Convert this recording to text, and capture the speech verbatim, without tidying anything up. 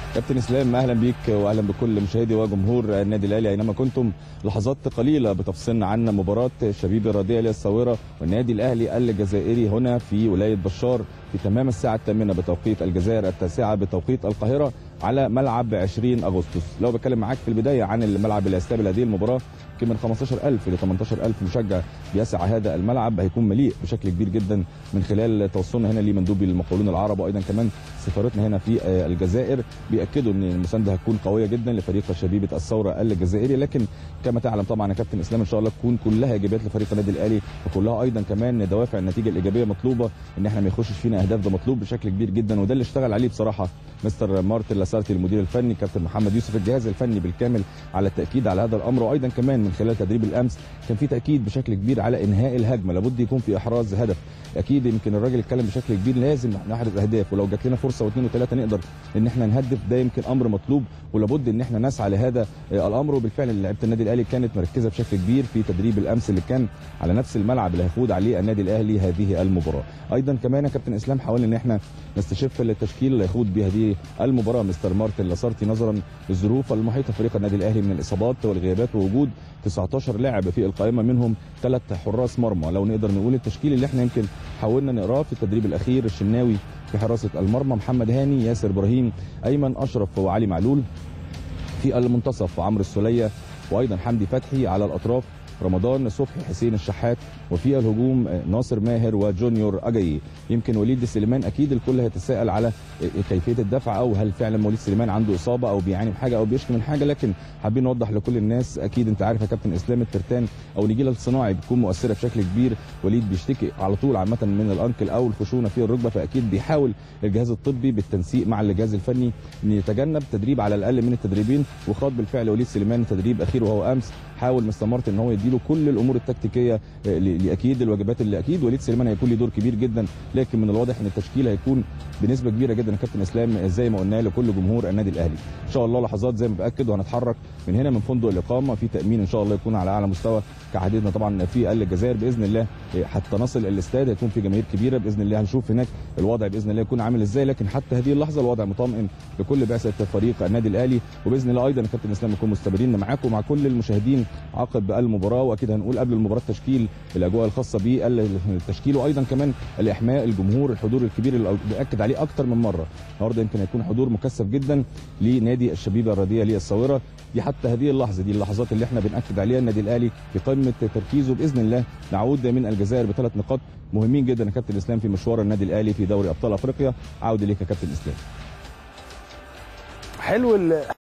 كابتن اسلام، اهلا بيك واهلا بكل مشاهدي وجمهور النادي الاهلي اينما كنتم. لحظات قليله بتفصلنا عن مباراه شبيب الرياضيه للصاوره والنادي الاهلي الجزائري هنا في ولايه بشار في تمام الساعه الثامنه بتوقيت الجزائر، التاسعه بتوقيت القاهره، على ملعب عشرين اغسطس. لو بتكلم معاك في البدايه عن الملعب اللي هيستقبل هذه المباراه، يمكن من خمستاشر ألف ل تمنتاشر ألف مشجع بيسع هذا الملعب، هيكون مليء بشكل كبير جدا من خلال توصلنا هنا لمندوبي المقاولون العرب وايضا كمان سفارتنا هنا في الجزائر، بياكدوا ان المسانده هتكون قويه جدا لفريق شبيبه الثوره الجزائري. لكن كما تعلم طبعا يا كابتن اسلام ان شاء الله تكون كلها ايجابيات لفريق النادي الاهلي، وكلها ايضا كمان دوافع النتيجه الايجابيه مطلوبه، ان احنا ما يخشش فينا اهداف، ده مطلوب بشكل كبير جدا، وده اللي اشتغل عليه بصراحه مستر مارتن لاسارتي المدير الفني، كابتن محمد يوسف، الجهاز الفني بالكامل على التاكيد على هذا الامر. وايضا كمان من خلال تدريب الامس كان في تاكيد بشكل كبير على انهاء الهجمه، لابد يكون في احراز هدف. اكيد يمكن الراجل اتكلم بشكل كبير لازم نحرز اهداف، ولو جات لنا فرصه واثنين وثلاثه نقدر ان احنا نهدف، ده يمكن امر مطلوب ولابد ان احنا نسعى لهذا الامر. وبالفعل لعيبه النادي الاهلي كانت مركزه بشكل كبير في تدريب الامس اللي كان على نفس الملعب اللي هيخوض عليه النادي الاهلي هذه المباراه. ايضا كمان يا كابتن اسلام حاولنا ان احنا نستشف التشكيل اللي هيخوض بهذه المباراه مستر مارتن لاسارتي نظرا للظروف المحيطه فريق النادي الاهلي من الاصابات والغيابات ووجود تسعتاشر لاعب في القائمه، منهم ثلاث حراس مرمى. لو نقدر نقول التشكيل اللي احنا يمكن حاولنا نقراه في التدريب الاخير: الشناوي في حراسه المرمى، محمد هاني، ياسر ابراهيم، ايمن اشرف وعلي معلول في المنتصف، عمرو السوليه وايضا حمدي فتحي على الاطراف، رمضان صبحي، حسين الشحات، وفي الهجوم ناصر ماهر وجونيور اجاي. يمكن وليد سليمان اكيد الكل هيتساءل على كيفيه الدفع، او هل فعلا وليد سليمان عنده اصابه او بيعاني من حاجه او بيشكي من حاجه، لكن حابين نوضح لكل الناس. اكيد انت عارف يا كابتن اسلام الترتان او النجيله الصناعي بتكون مؤثره بشكل كبير، وليد بيشتكي على طول عامه من الانكل او الخشونه في الركبه، فاكيد بيحاول الجهاز الطبي بالتنسيق مع الجهاز الفني ان يتجنب تدريب على الاقل من التدريبين. وخاض بالفعل وليد سليمان تدريب اخير وهو امس، حاول مستر مارتن ان هو يديله كل الامور التكتيكيه لاكيد الواجبات اللي اكيد وليد سليمان هيكون له دور كبير جدا، لكن من الواضح ان التشكيل هيكون بنسبه كبيره جدا يا كابتن اسلام زي ما قلنا لكل جمهور النادي الاهلي. ان شاء الله لحظات زي ما باكد، وهنتحرك من هنا من فندق الاقامه في تامين ان شاء الله يكون على اعلى مستوى كعادتنا طبعا في الجزائر باذن الله، حتى نصل الاستاد هيكون في جماهير كبيره باذن الله، هنشوف هناك الوضع باذن الله يكون عامل ازاي، لكن حتى هذه اللحظه الوضع مطمئن لكل بعثه فريق النادي الاهلي، وباذن الله ايضا يا كابتن اسلام نكون مستمرين معاكم ومع كل المشاهدين عقب المباراه. واكيد هنقول قبل المباراه التشكيل، الاجواء الخاصه بالتشكيل، وايضا كمان الاحماء، الجمهور، الحضور الكبير اللي باكد عليه اكتر من مره. النهارده يمكن هيكون حضور مكثف جدا لنادي الشبيبه الرياضيه للصاوره، دي حتى هذه اللحظه دي اللحظات اللي احنا بناكد عليها النادي الاهلي في قمه تركيزه. باذن الله نعود من الجزائر بثلاث نقاط مهمين جدا يا كابتن اسلام في مشوار النادي الاهلي في دوري ابطال افريقيا. عوده ليك يا كابتن اسلام. حلو.